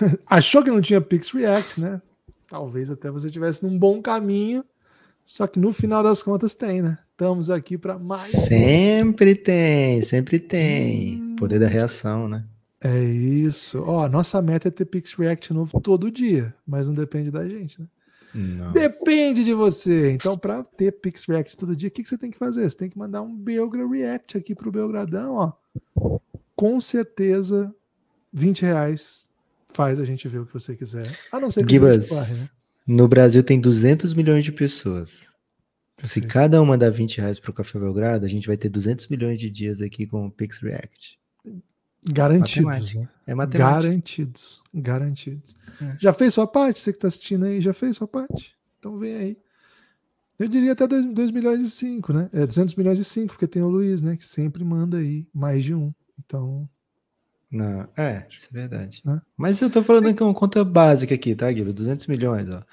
Achou que não tinha Pix React, né? Talvez até você estivesse num bom caminho, só que no final das contas tem, né? Estamos aqui para mais Sempre tem. Poder da reação, né? É isso. Ó, nossa meta é ter Pix React novo todo dia, mas não depende da gente, né? Não. Depende de você. Então, para ter Pix React todo dia, o que você tem que fazer? Você tem que mandar um Belgra React aqui pro Belgradão, ó. Com certeza, R$20 faz a gente ver o que você quiser. A não ser que a gente corre, né? No Brasil tem 200 milhões de pessoas. Perfeito. Se cada uma dá R$20 pro Café Belgrado, a gente vai ter 200 milhões de dias aqui com o Pix React. Garantidos, matemática. né? É matemática. Garantidos. É. Já fez sua parte? Você que tá assistindo aí, já fez sua parte? Então vem aí. Eu diria até 2 milhões e 5, né? 200 milhões e 5, porque tem o Luiz, né? Que sempre manda aí mais de um. Então... Não, isso é verdade. Né? Mas eu tô falando que é uma conta básica aqui, tá, Guilherme? 200 milhões, ó.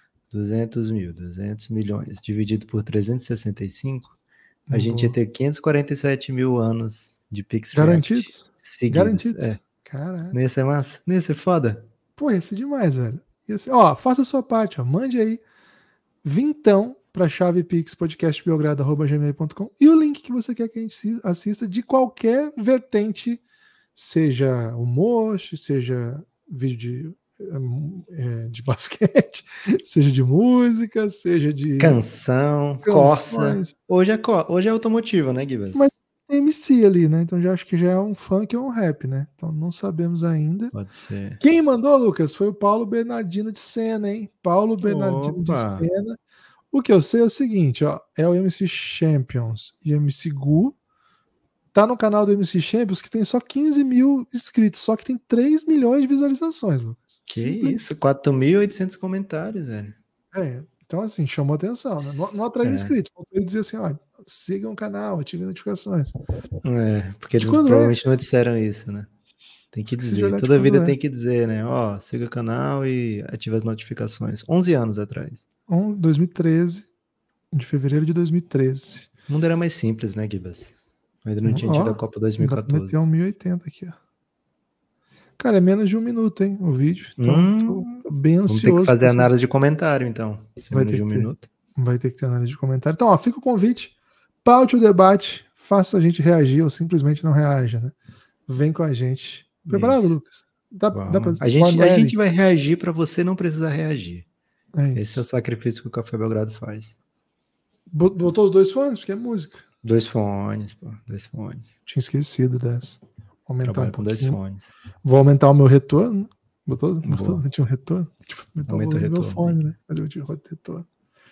200 milhões, dividido por 365, a gente ia ter 547 mil anos de Pix Garantidos? seguidos. Garantidos. Caraca. Não ia ser massa? Não ia ser foda? Pô, ia ser demais, velho. Ó, faça a sua parte, ó. Mande aí vintão para chave pixpodcastbelgrado@gmail.com e o link que você quer que a gente assista de qualquer vertente, seja humor, seja vídeo de basquete, seja de música, seja de canção, Corsa. Hoje é automotivo, né, Guilherme? Mas tem MC ali, né? Então já acho que já é um funk ou um rap, né? Então não sabemos ainda. Pode ser. Quem mandou, Lucas, foi o Paulo Bernardino de Sena, hein? Paulo Bernardino de Sena. O que eu sei é o seguinte, ó, é o MC Champions e MC Gu. Tá no canal do MC Champions que tem só 15 mil inscritos, só que tem 3 milhões de visualizações, Lucas. Que isso, 4.800 comentários, velho. Então assim, chamou atenção, né? Não atrás de inscritos, faltou ele dizer assim, ó, sigam o canal, ativem notificações. Porque eles provavelmente não disseram isso, né? Tem que dizer, toda vida tem que dizer, né? Ó, siga o canal e ative as notificações. 11 anos atrás. 2013, de fevereiro de 2013. O mundo era mais simples, né, Gibas? Ainda não tinha tido a Copa 2014. Meteu um 1080 aqui, ó. Cara, é menos de 1 minuto, hein, o vídeo. Então, tô bem ansioso. Vamos ter que fazer análise de comentário, então. Vai ter, minuto. Vai ter que ter análise de comentário. Então, ó, fica o convite. Paute o debate. Faça a gente reagir ou simplesmente não reaja, né? Vem com a gente. Preparado, Lucas? Dá pra... A gente vai reagir para você não precisar reagir. Esse é o sacrifício que o Café Belgrado faz. Botou os 2 fones? Porque é música. 2 fones, pô. 2 fones. Tinha esquecido dessa. Vou aumentar um pouquinho. 2 fones. Vou aumentar o meu retorno. Botou? Tinha um retorno? Aumenta o retorno. Meu fone, né? Mas eu tinha retorno.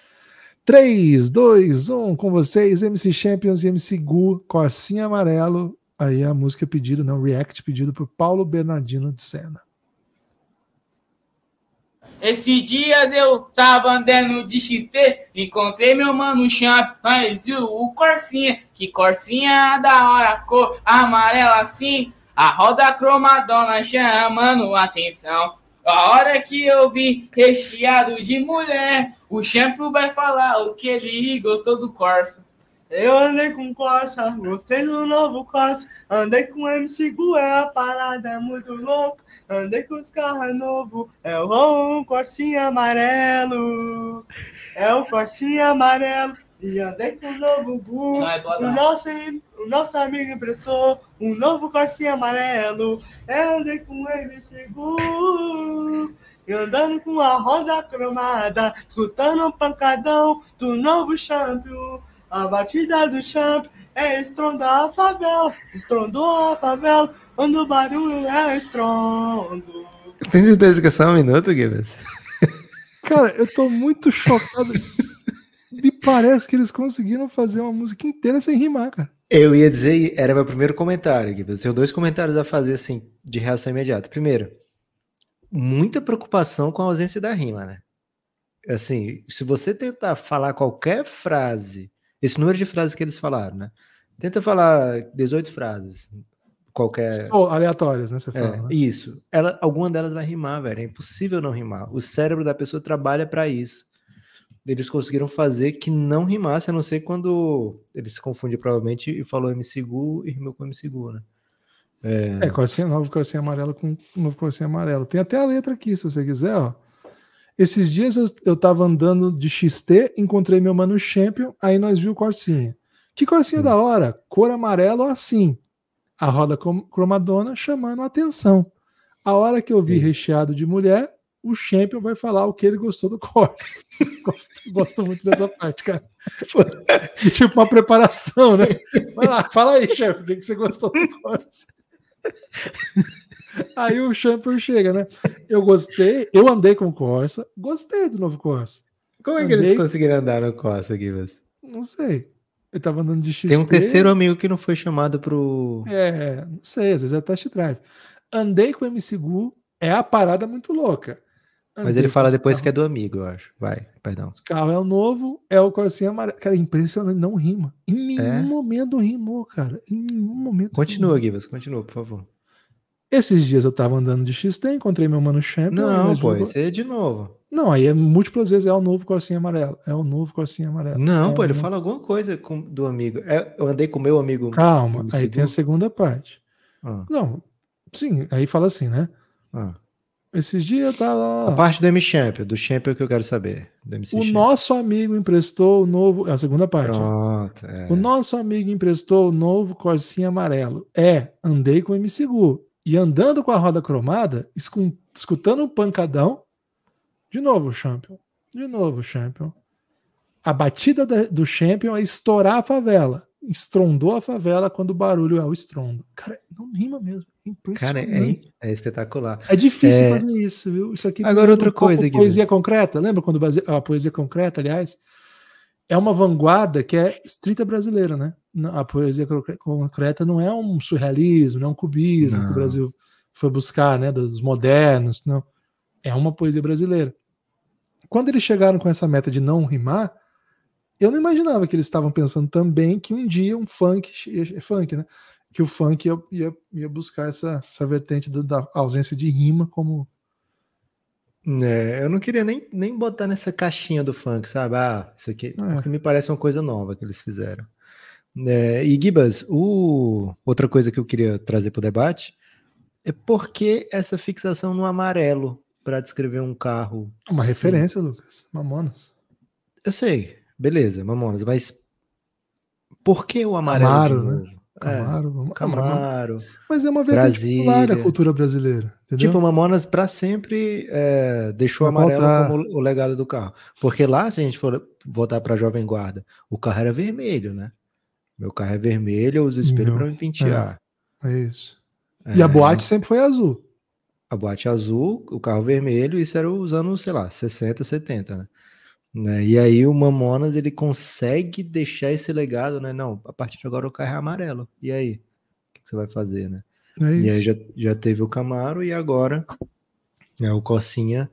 3, 2, 1, com vocês, MC Champions e MC Gu, Corsinha Amarelo. Aí a música pedido, não, react pedido por Paulo Bernardino de Sena. Esses dias eu tava andando de XT, encontrei meu mano Champ, mas viu o Corsinha, que Corsinha da hora, cor amarela assim, a roda cromadona chamando atenção. A hora que eu vi recheado de mulher, o Champ vai falar o que ele gostou do Corsa. Eu andei com Corsa, gostei do novo Corsa. Andei com MC Gu, a parada é muito louca. Andei com os carros novos, é o Corsinha amarelo. É o Corsinha amarelo. E andei com o novo Gu, o nosso amigo emprestou um novo Corsinha amarelo. Eu andei com o MC Gu. E andando com a roda cromada, escutando um pancadão do novo Champion. A batida do Champ é estrondar a favela, estrondou a favela, quando o barulho é estrondo. Tem certeza que é só 1 minuto, Guilherme? Cara, eu tô muito chocado. Me parece que eles conseguiram fazer uma música inteira sem rimar, cara. Eu ia dizer, era meu primeiro comentário, Guilherme. Eu tenho 2 comentários a fazer, assim, de reação imediata. Primeiro, muita preocupação com a ausência da rima, né? Assim, se você tentar falar qualquer frase, esse número de frases que eles falaram, né? Tenta falar 18 frases, qualquer... aleatórias, né? Você fala, né? Isso. Alguma delas vai rimar, velho. É impossível não rimar. O cérebro da pessoa trabalha para isso. Eles conseguiram fazer que não rimasse, a não ser quando eles se confundiam provavelmente e falou MC Gu e rimou com MC Gu, né? Corsinha, novo corsinha amarelo com novo corsinha amarelo. Tem até a letra aqui, se você quiser, ó. Esses dias eu tava andando de XT, encontrei meu mano Champion, aí nós viu corsinha. Que corsinha da hora, cor amarelo assim. A roda cromadona chamando a atenção. A hora que eu vi recheado de mulher, o Champion vai falar o que ele gostou do Corsa. Gosto muito dessa parte, cara. E tipo uma preparação, né? Vai lá, fala aí, Champion, o que você gostou do Corsa? Aí o Champion chega, né? Eu andei com o Corsa, gostei do novo Corsa. Como é que eles conseguiram andar no Corsa aqui, você? Não sei. Ele tava andando de XT. Tem um terceiro amigo que não foi chamado pro... Não sei, às vezes é test drive. Andei com o MC Gu, é a parada muito louca. Mas ele fala depois que é do amigo, eu acho. Vai, perdão. O carro é o novo, é o corsinha amarelo. Cara, impressionante, não rima. Em nenhum momento rimou, cara. Em nenhum momento. Continua, Guivas, continua, por favor. Esses dias eu tava andando de XT, encontrei meu mano Champion. Não, pô, esse é de novo. Não, aí é múltiplas vezes é o novo corsinha amarelo. É o novo corsinha amarelo. Não, pô, ele fala alguma coisa do amigo. Eu andei com o meu amigo. Calma, aí tem a segunda parte. Não, sim, aí fala assim, né? Esses dias eu tava... A parte do M-Champion, do Champion que eu quero saber. Nosso amigo emprestou o novo... É a segunda parte. Pronto, O nosso amigo emprestou o novo corsinha amarelo. Andei com o MC Gu. E andando com a roda cromada, escutando um pancadão. De novo, Champion. A batida do Champion é estourar a favela. Estrondou a favela quando o barulho é o estrondo. Cara, não rima mesmo. É impressionante. Cara, é espetacular. É difícil fazer isso, viu? Isso aqui. Agora outra coisa, poesia concreta. Lembra quando a poesia concreta, aliás, é uma vanguarda que é estrita brasileira, né? A poesia concreta não é um surrealismo, não é um cubismo que o Brasil foi buscar, né? Dos modernos, não. É uma poesia brasileira. Quando eles chegaram com essa meta de não rimar, eu não imaginava que eles estavam pensando também que um dia um funk, né? Que o funk ia buscar essa vertente da ausência de rima como... Eu não queria nem botar nessa caixinha do funk, sabe? Isso aqui, porque me parece uma coisa nova que eles fizeram. E Gibas, outra coisa que eu queria trazer para o debate é porque essa fixação no amarelo para descrever um carro. Uma referência, Lucas. Mamonas. Eu sei, beleza, Mamonas, mas por que o amarelo de novo? Né? Camaro. Mas é uma vertente popular da cultura brasileira. Entendeu? Tipo, Mamonas para sempre deixou amarelo como o legado do carro. Porque lá, se a gente for voltar para a Jovem Guarda, o carro era vermelho, né? Meu carro é vermelho, eu uso espelho para me pentear. É isso. E a boate sempre foi azul. A boate azul, o carro vermelho, isso era os anos, sei lá, 60, 70, né? E aí o Mamonas, ele consegue deixar esse legado, né? Não, a partir de agora o carro é amarelo. E aí? O que você vai fazer, né? E aí já teve o Camaro e agora o Corsinha.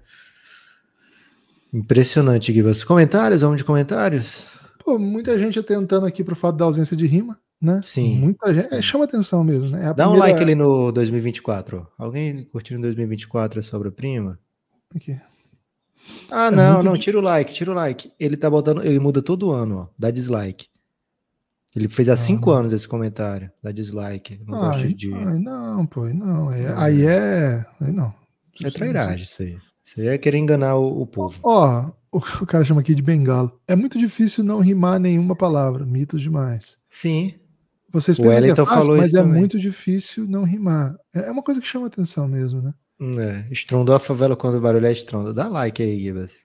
Impressionante, Gui. Comentários? Vamos de comentários? Pô, muita gente atentando aqui pro fato da ausência de rima, né? Sim. Muita gente. Chama atenção mesmo, né? Dá um like ali no 2024. Alguém curtindo 2024 é sobra-prima? Aqui. Não, tira o like. Ele tá botando, ele muda todo ano, ó. Dá dislike. Ele fez há 5 anos esse comentário. Dá dislike. Não gosto de. Não, pô, não. Aí não. É trairagem isso aí. Isso aí é querer enganar o povo. Ó, o cara chama aqui de bengalo. É muito difícil não rimar nenhuma palavra. Mitos demais. Sim. Vocês pensam que é fácil, mas é muito difícil não rimar. É uma coisa que chama atenção mesmo, né? Estrondou a favela quando o barulho é estrondo. Dá like aí, Gibas.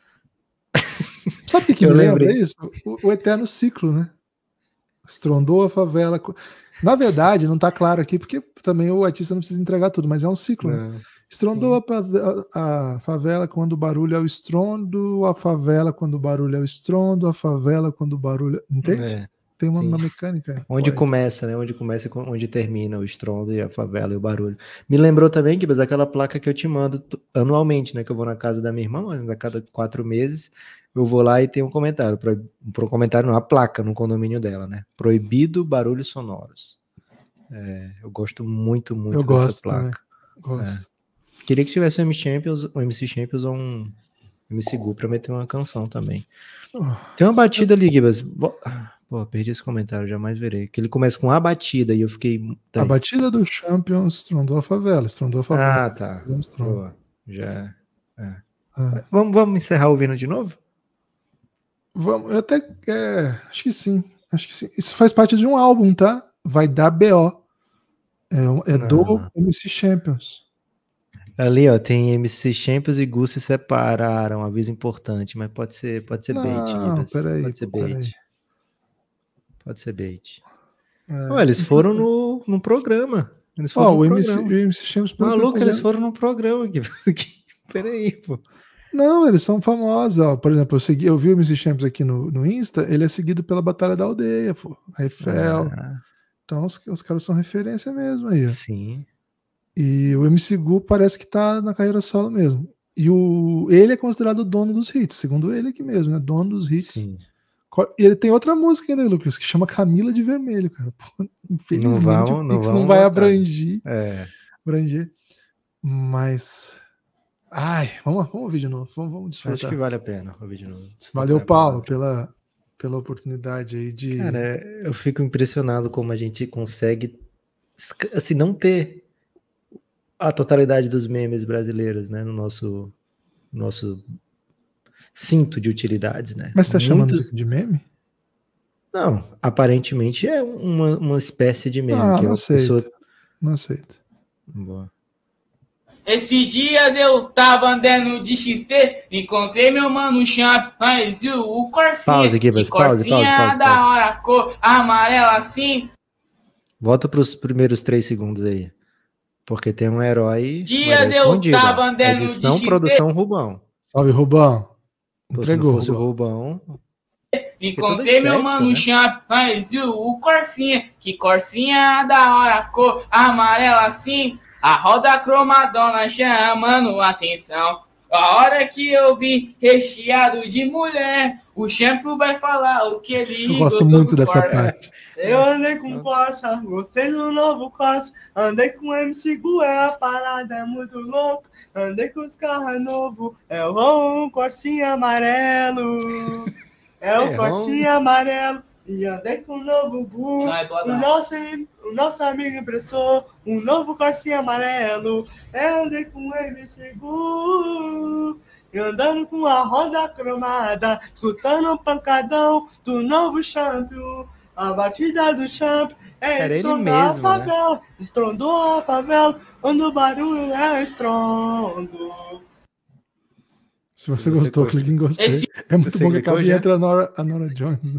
Sabe o que me lembra isso? O eterno ciclo, né? Estrondou a favela. Na verdade, não tá claro aqui, porque também o artista não precisa entregar tudo, mas é um ciclo, né? Estrondou a favela quando o barulho é o estrondo, a favela quando o barulho é o estrondo, a favela quando o barulho... Entende? Tem uma mecânica. Onde começa, né? Onde começa e onde termina o estrondo e a favela e o barulho. Me lembrou também, Gibas, aquela placa que eu te mando anualmente, né? Que eu vou na casa da minha irmã, a cada 4 meses, eu vou lá e tem um comentário. Pro comentário não, a placa no condomínio dela, né? Proibido barulhos sonoros. Eu gosto muito dessa placa. Gosto. Queria que tivesse um MC Champions ou um MC Gu pra meter uma canção também. Tem uma batida ali, Gibas. Pô, perdi esse comentário, jamais verei. Que ele começa com a batida e eu fiquei... Tá A aí. batida do Champions estrondou a favela. Estrondou a favela. Ah, tá. Boa. Já. É. Ah. Vamos encerrar ouvindo de novo? Vamos, eu até. Acho que sim. Acho que sim. Isso faz parte de um álbum, tá? Vai dar BO. Do MC Champions. Ali, ó, tem MC Champions e Gu se separaram. Aviso importante, mas pode ser bait. Não, peraí. Pode ser bait. Pode ser bait. É. Eles foram no programa. Eles foram o MC Champions. Maluco, eles foram no programa aqui. Peraí, pô. Não, eles são famosos. Ó. Por exemplo, eu vi o MC Champions aqui no Insta, ele é seguido pela Batalha da Aldeia, pô. Eiffel. Então os caras são referência mesmo aí. Ó. Sim. E o MC Gu parece que tá na carreira solo mesmo. E ele é considerado o dono dos hits, segundo ele aqui mesmo, né? Dono dos hits. Sim. E ele tem outra música ainda, Lucas, que chama Camila de Vermelho, cara. Pô, infelizmente o Pix não vai abranger. Mas... Ai, vamos ouvir de novo. Vamos desfrutar. Acho que vale a pena ouvir de novo. Valeu, Paulo, pela oportunidade aí de... Cara, eu fico impressionado como a gente consegue, assim, não ter a totalidade dos memes brasileiros, né, no nosso cinto de utilidades, né? Mas você tá chamando isso de meme? Não, aparentemente é uma espécie de meme. Que não aceito. Não aceito. Boa. Esses dias eu tava andando de XT, encontrei meu mano Champ, mas o Corsinha. Pause aqui, Corsinha da hora, cor amarela assim. Volta pros primeiros 3 segundos aí. Porque tem um herói. Dias eu tava andando de XT. Produção Rubão. Salve, Rubão. Entregou. Se fosse o Rubão. Encontrei meu mano Champ, mas o Corsinha. Que Corsinha da hora, cor amarela assim. A roda cromadona chamando a atenção. A hora que eu vi recheado de mulher, o shampoo vai falar o que ele Eu gosto muito dessa parte. Eu andei com Corsa, gostei do novo Corsa. Andei com MC Gu, a parada é muito louca. Andei com os carros novos, é o Corsinha amarelo. É o Corsinha amarelo. E andei com o novo Gu. O nosso amigo emprestou um novo Corsinha amarelo. Eu andei com o MC Gu. E andando com a roda cromada, escutando o pancadão do novo Champion. A batida do Champion estrondou a favela. Né? Estrondou a favela, quando o barulho é estrondo. Se você gostou, clique em gostei. É muito bom que acabei entre a Nora Jones. Né?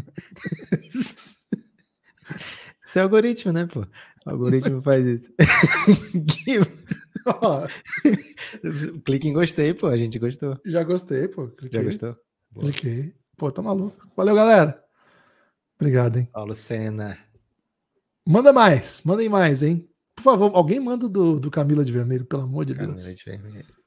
Isso é algoritmo, né, pô? O algoritmo faz isso. Clique em gostei, pô. A gente gostou. Já gostei, pô. Cliquei. Já gostou? Cliquei. Pô, tá maluco. Valeu, galera. Obrigado, hein? Paulo Sena. Mandem mais, hein? Por favor, alguém manda do Camila de Vermelho, pelo amor de Deus. Camila de Vermelho.